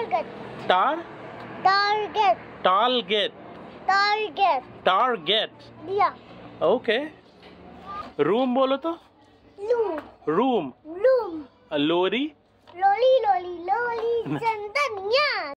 टार target target target target दिया okay. Room बोलो तो लूम रूम। लूम लोरी लोली लोली लोली चंदनिया